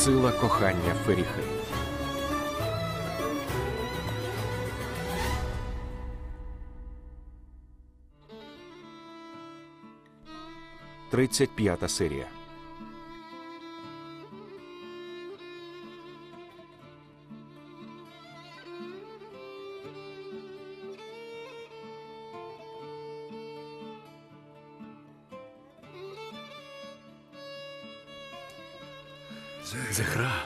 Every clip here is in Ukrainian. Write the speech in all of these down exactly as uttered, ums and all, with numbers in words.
Сила кохання Феріхи. Тридцять п'ята серія. Зехра.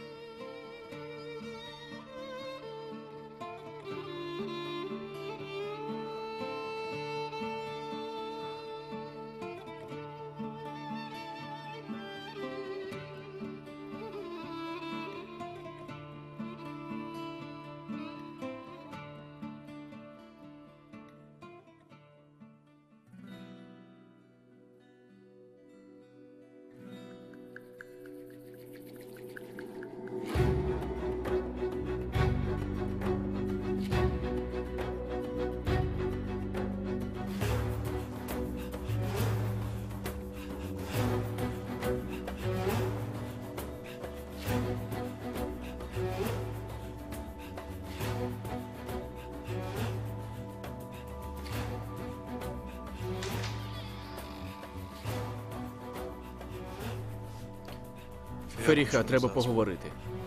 Феріха, треба поговорити.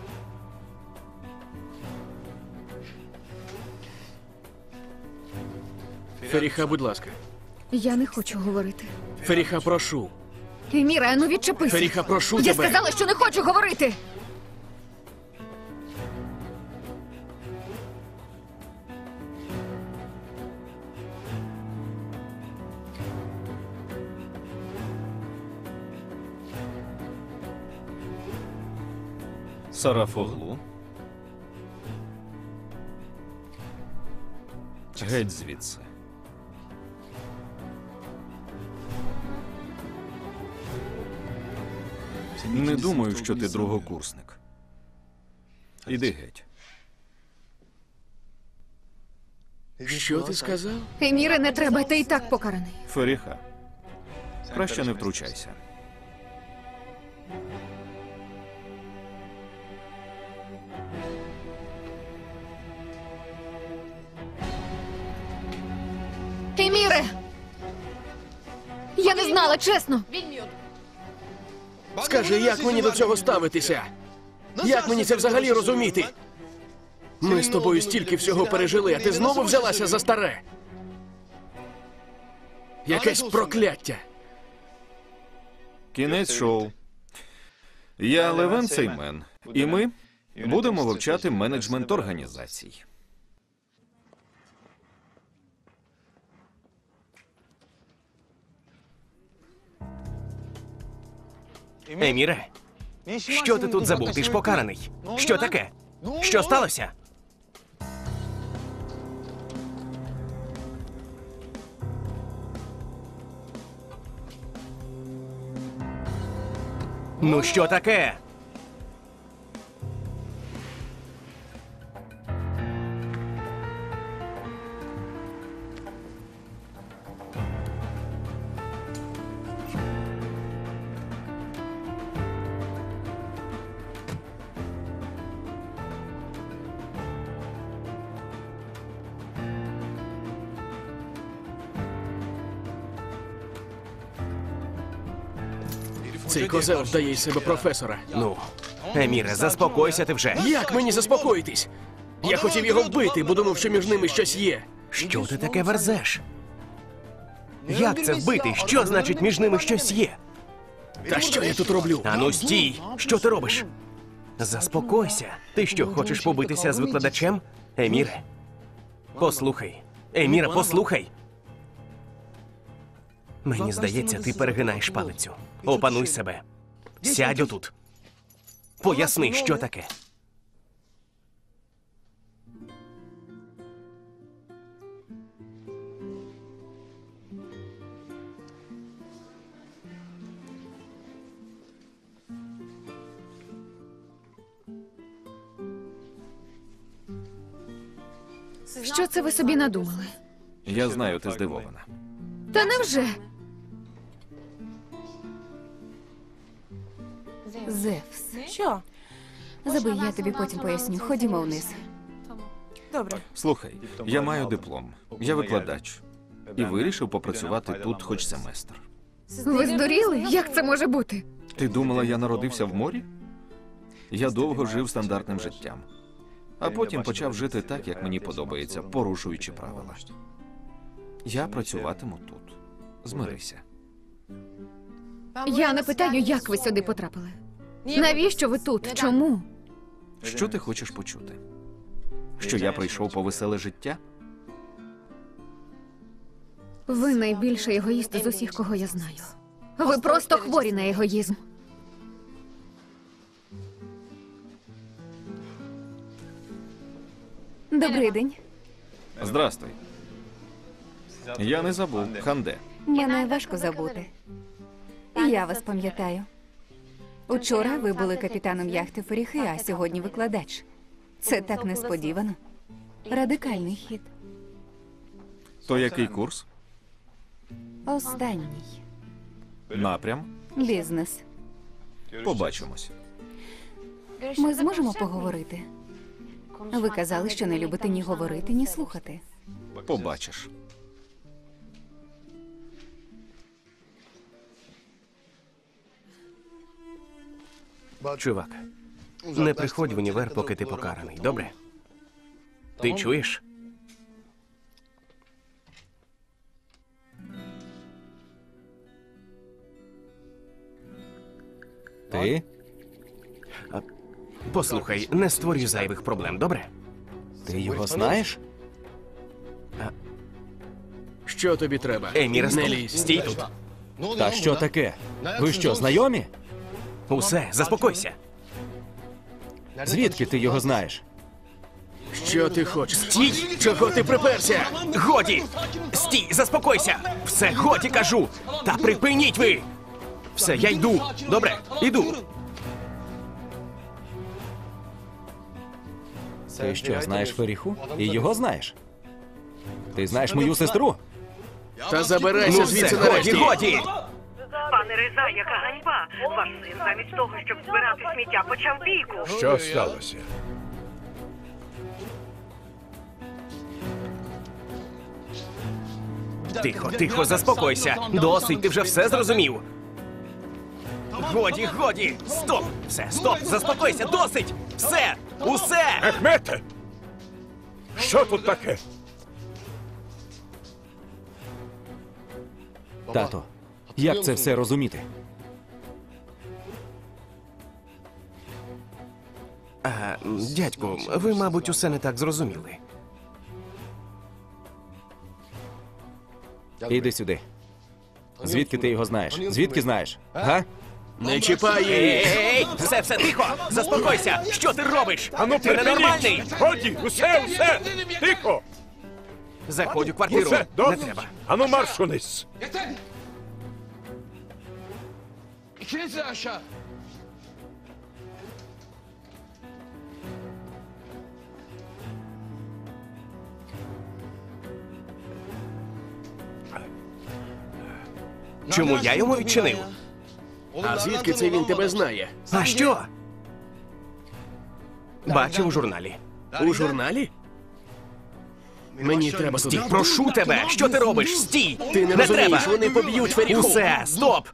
Феріха, будь ласка. Я не хочу говорити. Феріха, прошу. Еміре, ну відчепися. Феріха, прошу Я тебе. сказала, що не хочу говорити. Сарафоглу. Геть звідси. Не думаю, що ти другокурсник. Іди геть. Що ти сказав? Еміре, не треба, ти і так покараний. Феріха, краще не втручайся. Еміре! Я не знала, чесно. Скажи, як мені до цього ставитися? Як мені це взагалі розуміти? Ми з тобою стільки всього пережили, а ти знову взялася за старе. Якесь прокляття. Кінець шоу. Я Левен Сеймен, і ми будемо вивчати менеджмент організацій. Еміре, що ти тут забув? Ти ж покараний. Що таке? Що сталося? Ну що таке? Цей козел вдає із себе професора. Ну, Еміре, заспокойся ти вже. Як мені заспокоїтись? Я хотів його вбити, бо думав, що між ними щось є. Що ти таке верзеш? Як це вбити? Що значить між ними щось є? Та що я тут роблю? Ану стій! Що ти робиш? Заспокойся. Ти що, хочеш побитися з викладачем? Еміре, послухай. Еміре, послухай. Мені здається, ти перегинаєш палицю. Опануй себе. Сядь отут. Поясни, що таке. Що це ви собі надумали? Я знаю, ти здивована. Та невже? Зевс. Що? Забий, я тобі потім поясню. Ходімо вниз. Добре. Слухай, я маю диплом, я викладач. І вирішив попрацювати тут хоч семестр. Ви здуріли? Як це може бути? Ти думала, я народився в морі? Я довго жив стандартним життям. А потім почав жити так, як мені подобається, порушуючи правила. Я працюватиму тут. Змирися. Я не питаю, як ви сюди потрапили. Навіщо ви тут? Чому? Що ти хочеш почути? Що я прийшов по веселе життя? Ви найбільший егоїст з усіх, кого я знаю. Ви просто хворі на егоїзм. Добрий день. Здрастуй. Я не забув. Ханде. Мене важко забути. Я вас пам'ятаю. Учора ви були капітаном яхти Феріхи, а сьогодні викладач. Це так несподівано. Радикальний хід. То який курс? Останній. Напрям? Бізнес. Побачимось. Ми зможемо поговорити? Ви казали, що не любите ні говорити, ні слухати. Побачиш. Чувак, не приходь в універ, поки ти покараний, добре? Ти чуєш? Ти? Послухай, не створюй зайвих проблем, добре? Ти його знаєш? Що тобі треба? Еміре, не стоп. лізь. Стій тут. Та що таке? Ви що, знайомі? Усе, заспокойся. Звідки ти його знаєш? Що ти хочеш? Стій! Чого ти приперся? Годі! Стій, заспокойся! Все, годі, кажу! Та припиніть ви! Все, я йду. Добре, іду. Ти що, знаєш Феріху? І його знаєш? Ти знаєш мою сестру? Та забирайся Ну звідси все, годі, нарешті. годі! Пане Риза, яка ганьба! Ваш син замість того, щоб збирати сміття, почав бійку. Що сталося? Тихо, тихо, заспокойся. Досить, ти вже все зрозумів. Годі, годі! Стоп! Все, стоп! Заспокойся, досить! Все! Усе! Мехмете! Що тут таке? Тато, як це все розуміти? А, дядьку, ви, мабуть, усе не так зрозуміли. Іди сюди. Звідки ти його знаєш? Звідки знаєш? Га? Не чіпай її! Ей, все, все, тихо! Заспокойся! Що ти робиш? Ану, ти ненормальний! Годі, усе, усе! Тихо! Заходь у квартиру. Усе, Не досить! треба. Ану, марш униз! Чому я йому відчинив? А звідки це він тебе знає? А що? Бачив у журналі. У журналі? Мені треба Стій, туди. прошу тебе! Що ти робиш? Стій! Ти не не розумієш, треба! вони поб'ють Феріху. Усе, стоп!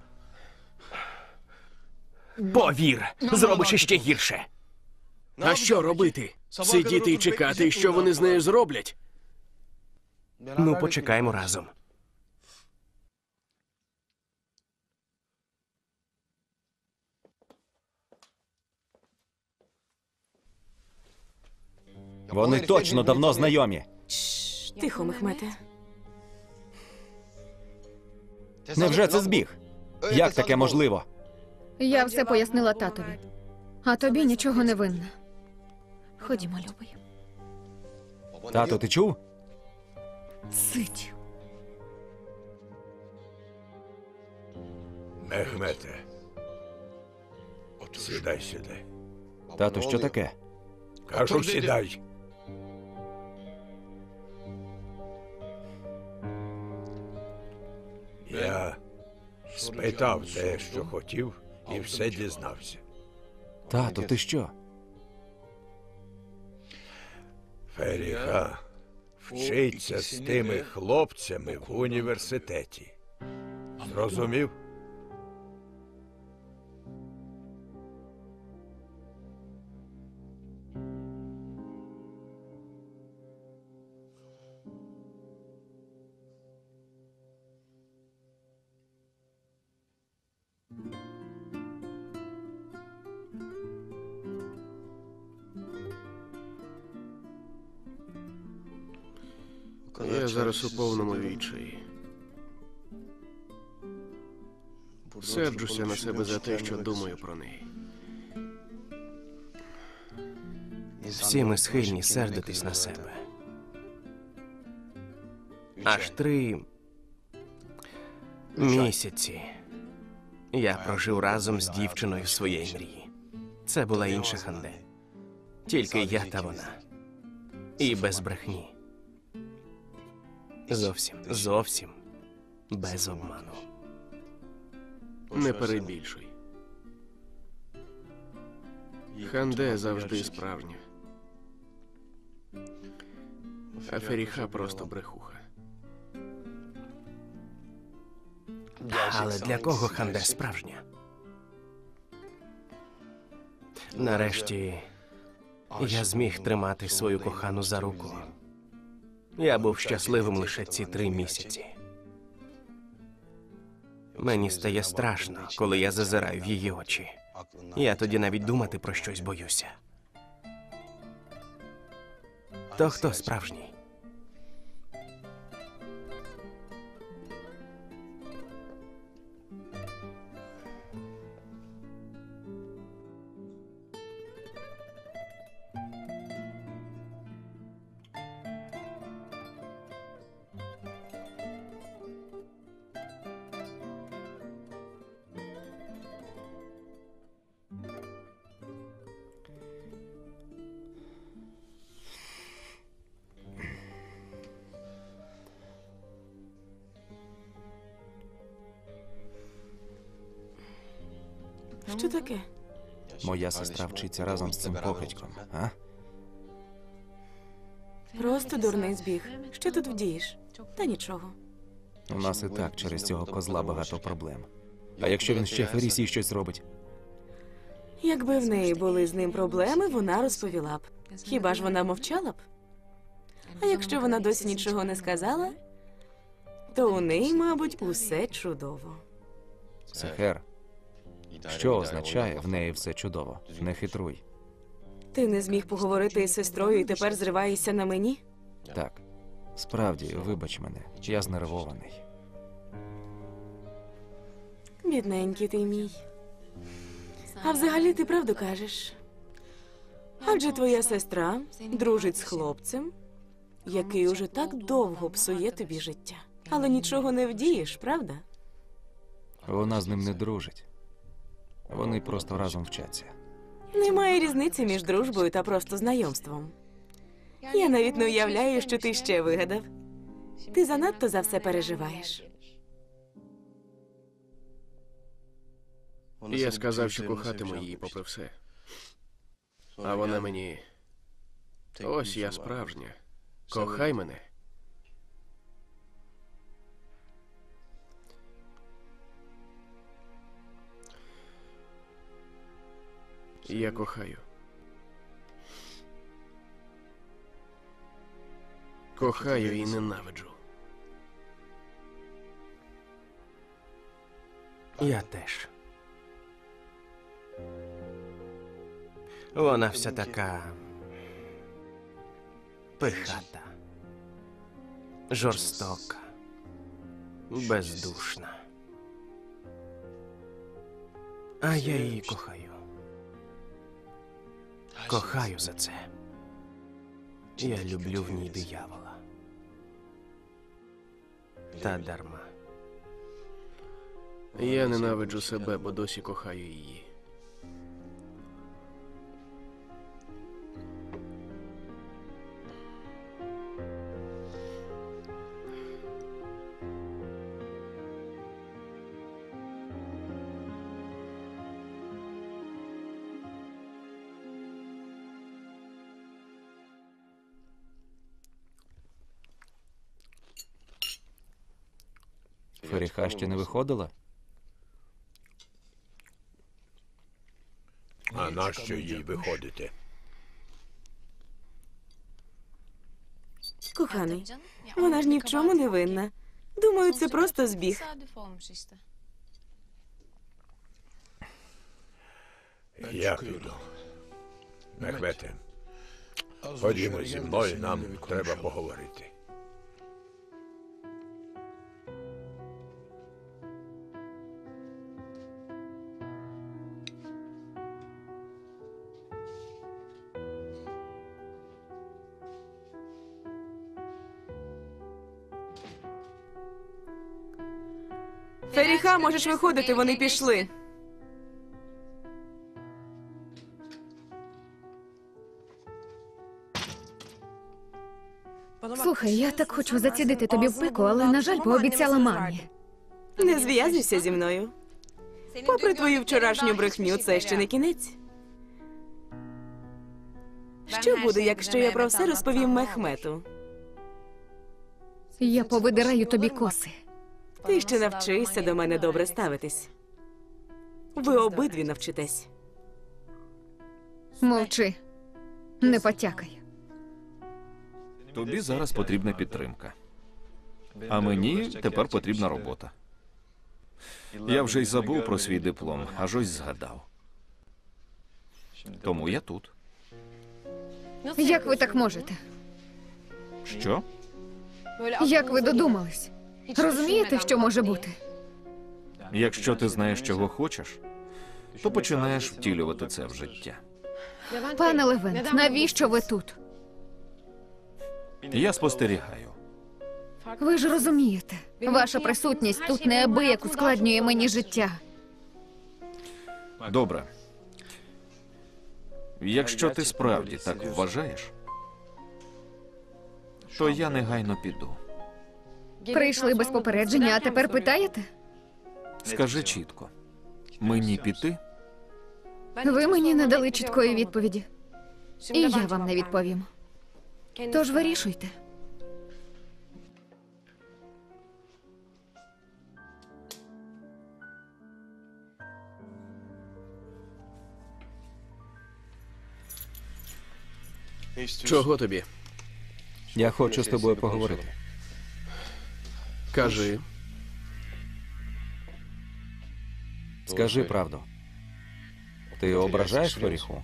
Повір, зробиш іще гірше. А що робити? Сидіти і чекати, що вони з нею зроблять? Ну, почекаємо разом. Вони точно давно знайомі. Тихо, Мехмете. Невже це збіг? Як таке можливо? Я все пояснила татові. А тобі нічого не винна. Ходімо, любий. Тато, ти чув? Сидь. Мехмете. Сідай сюди. Тато, що таке? Кажу, сідай. Я спитав те, що хотів, і все дізнався. Тато, ти що? Феріха вчиться з тими хлопцями в університеті. Зрозумів? Я зараз у повному відчаї. Серджуся на себе за те, що думаю про неї. Всі ми схильні сердитись на себе. Аж три місяці я прожив разом з дівчиною своєї мрії. Це була інша Ханде. Тільки я та вона. І без брехні. Зовсім, зовсім без обману. Не перебільшуй. Ханде завжди справжня. А Феріха просто брехуха. Але для кого Ханде справжня? Нарешті я зміг тримати свою кохану за руку. Я був щасливим лише ці три місяці. Мені стає страшно, коли я зазираю в її очі. Я тоді навіть думати про щось боюся. То хто справжній? Що таке? Моя сестра вчиться разом з цим покидьком, а? Просто дурний збіг. Що тут вдієш? Та нічого. У нас і так через цього козла багато проблем. А якщо він ще Ферісі щось робить? Якби в неї були з ним проблеми, вона розповіла б. Хіба ж вона мовчала б? А якщо вона досі нічого не сказала, то у неї, мабуть, усе чудово. Сехер, що означає в неї все чудово? Не хитруй. Ти не зміг поговорити із сестрою і тепер зриваєшся на мені? Так, справді, вибач мене, я знервований. Бідненький ти мій. А взагалі ти правду кажеш. Адже твоя сестра дружить з хлопцем, який уже так довго псує тобі життя. Але нічого не вдієш, правда? Вона з ним не дружить. Вони просто разом вчаться. Немає різниці між дружбою та просто знайомством. Я навіть не уявляю, що ти ще вигадав. Ти занадто за все переживаєш. Я сказав, що кохатиму її попри все. А вона мені... Ось я справжня. Кохай мене. Я кохаю. Кохаю і ненавиджу. Я теж. Вона вся така пихата, жорстока, бездушна. А я її кохаю. Кохаю за це. Я люблю в ній диявола. Та дарма. Я ненавиджу себе, бо досі кохаю її. Феріха ще не виходила? А нащо їй виходити? Коханий, вона ж ні в чому не винна. Думаю, це просто збіг. Я піду. Мехмете, ходімо зі мною, нам треба поговорити. Феріха, можеш виходити, вони пішли. Слухай, я так хочу зацідити тобі в пику, але, на жаль, пообіцяла мамі. Не зв'язуйся зі мною. Попри твою вчорашню брехню, це ще не кінець. Що буде, якщо я про все розповім Мехмету? Я повидираю тобі коси. Ти ще навчишся до мене добре ставитись. Ви обидві навчитесь. Мовчи. Не потякай. Тобі зараз потрібна підтримка. А мені тепер потрібна робота. Я вже й забув про свій диплом, аж ось згадав. Тому я тут. Як ви так можете? Що? Як ви додумались? Розумієте, що може бути? Якщо ти знаєш, чого хочеш, то починаєш втілювати це в життя. Пане Левент, навіщо ви тут? Я спостерігаю. Ви ж розумієте, ваша присутність тут неабияк ускладнює мені життя. Добре. Якщо ти справді так вважаєш, то я негайно піду. Прийшли без попередження, а тепер питаєте? Скажи чітко, мені піти? Ви мені не дали чіткої відповіді. І я вам не відповім. Тож вирішуйте. Чого тобі? Я хочу з тобою поговорити. Кажи. Скажи правду. Ти ображаєш Феріху?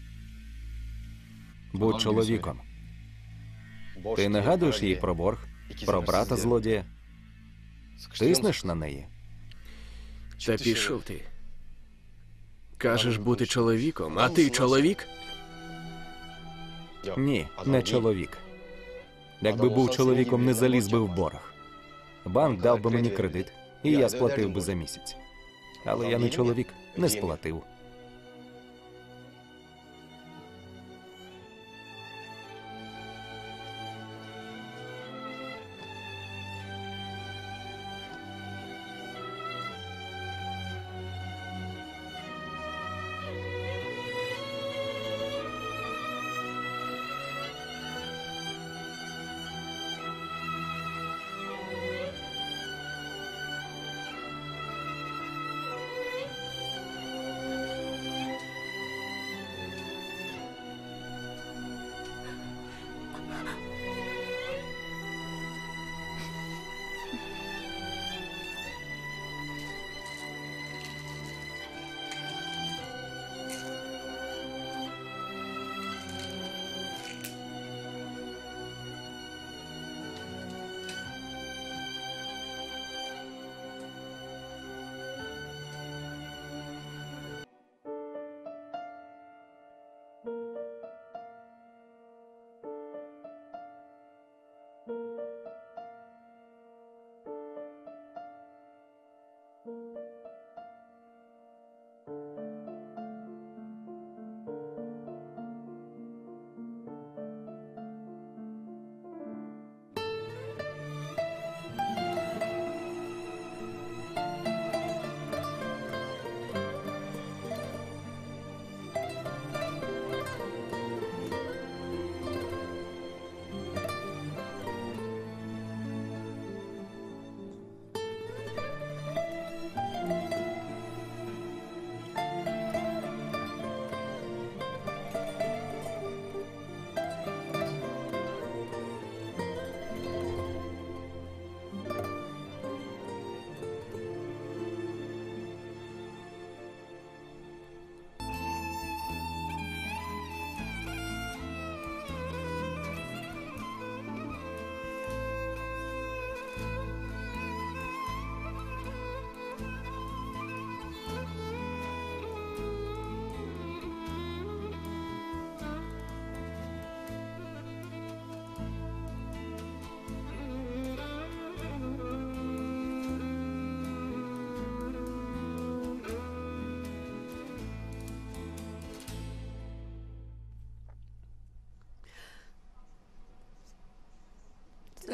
Будь чоловіком. Ти нагадуєш їй про борг, про брата злодія? Тиснеш на неї? Та пішов ти. Кажеш бути чоловіком, а ти чоловік? Ні, не чоловік. Якби був чоловіком, не заліз би в борг. Банк дав би мені кредит, і я сплатив би за місяць. Але я не чоловік, не сплатив.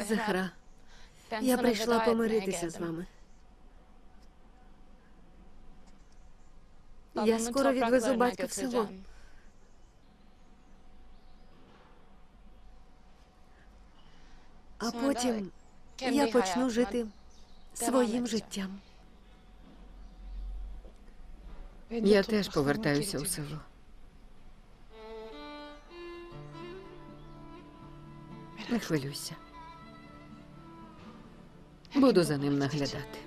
Захара, я прийшла помиритися з вами. Я скоро відвезу батька в село. А потім я почну жити своїм життям. Я теж повертаюся у село. Не хвилюйся. Буду за ним наглядати.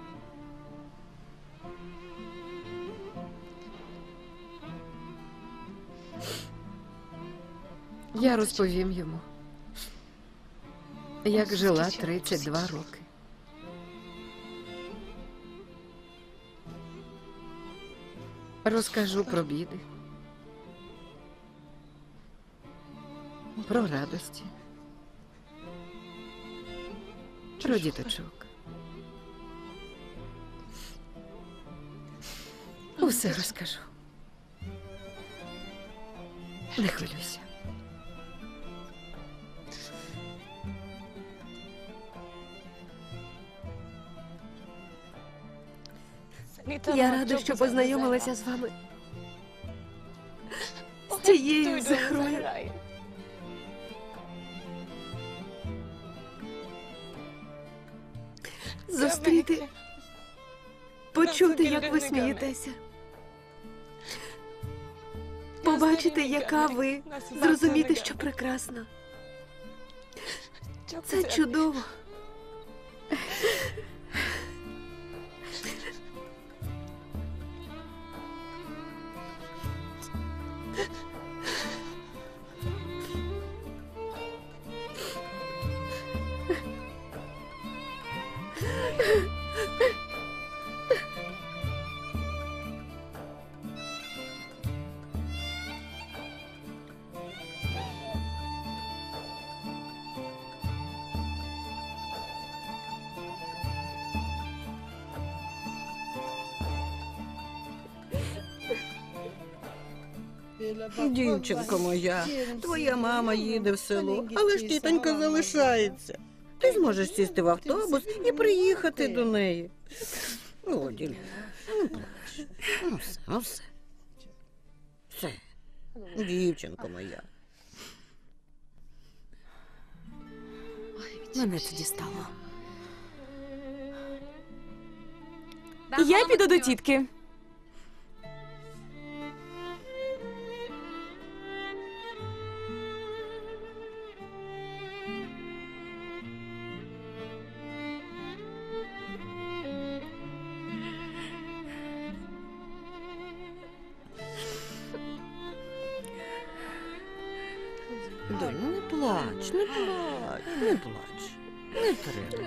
Я розповім йому, як жила тридцять два роки. Розкажу про біди, про радості, про діточок. Усе розкажу. Не хвилюйся. Я рада, що познайомилася з вами. З цією Захарою. Зустріти, почути, як ви смієтеся. Побачити, яка ви, зрозуміти, що прекрасна. Це чудово. Дівчинко моя, твоя мама їде в село, але ж тітонька залишається. Ти зможеш сісти в автобус і приїхати до неї. О, Ділі, не плач. Ну все, ну все. Все, дівчинко моя. Мене це дістало. Я піду до тітки. Доню, не плач, не плач, не плач. Не треба.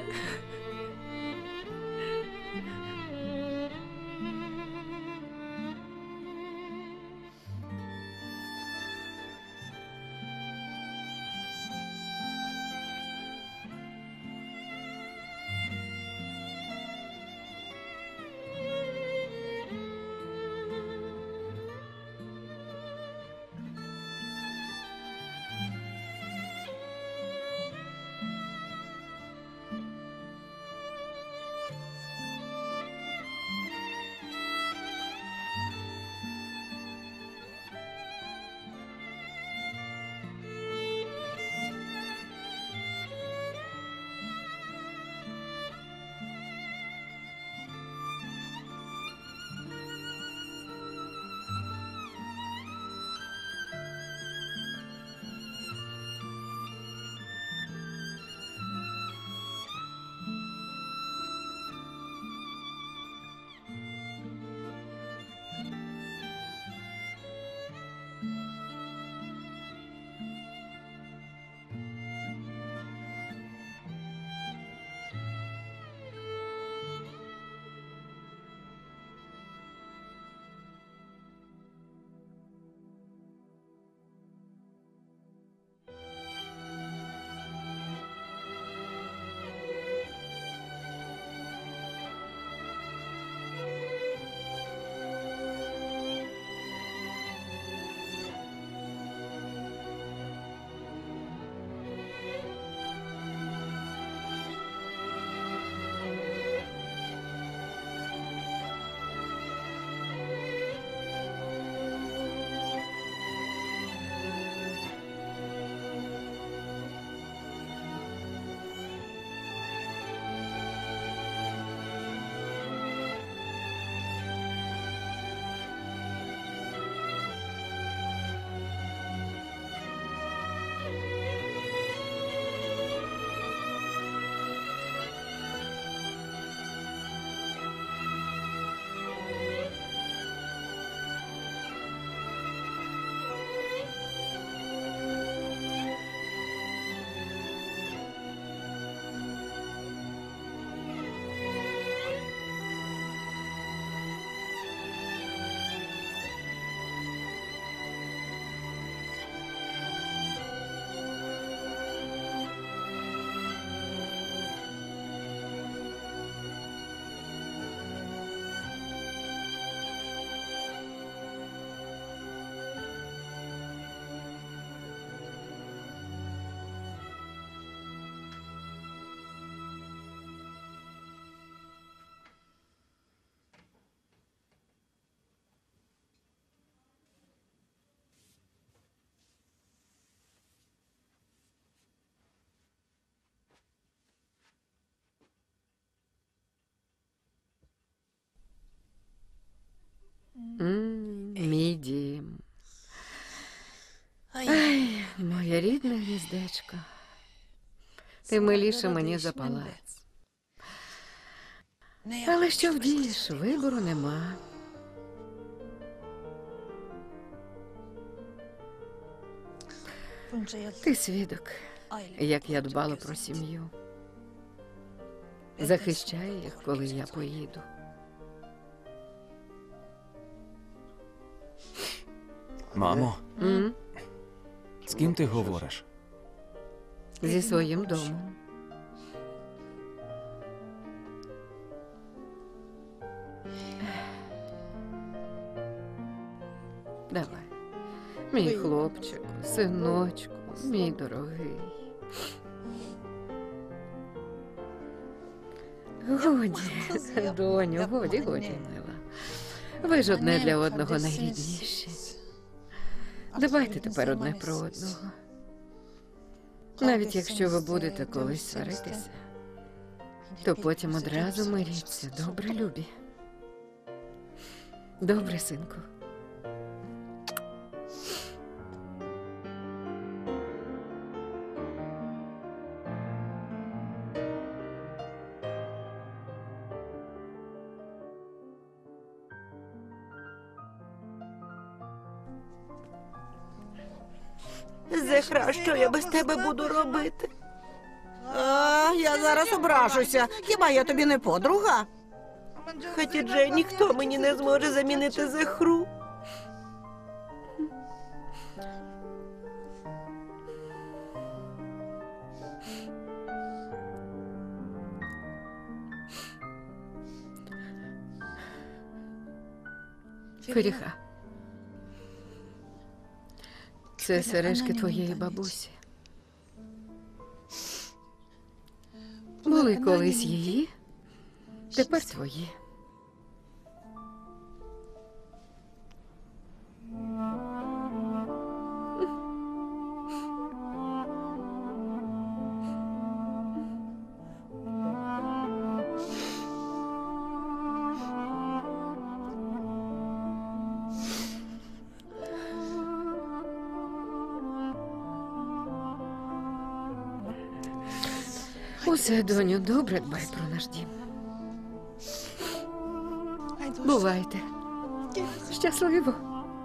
Моє рідне гніздечко. Ти миліше мені за палац. Але що вдієш, вибору нема. Ти свідок, як я дбала про сім'ю. Захищаю їх, коли я поїду. Мамо, М? з ким ти говориш? Зі своїм домом. Давай. Мій хлопчику, синочку, мій дорогий. Годі, доню, годі, годі, мила. Ви ж одне для одного найрідніші. Дбайте тепер одне про одного. Навіть якщо ви будете колись сваритися, то потім одразу миріться. Добре, любі? Добре, синку. Зехра, що я без тебе буду робити? А, я зараз ображуся. Хіба я тобі не подруга? Хатідже, ніхто мені не зможе замінити Зехру. Феріха. Це сережки твоєї бабусі. Були колись її, тепер твої. Усе, доню, добре дбай про наш дім. Бувайте. Щасливо.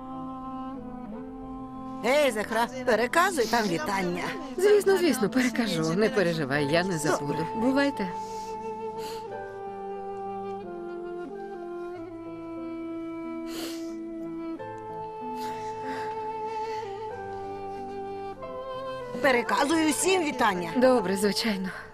Ей, Зехра, переказуй там вітання. Звісно, звісно, перекажу. Не переживай, я не забуду. Бувайте. Переказую всім вітання. Добре, звичайно.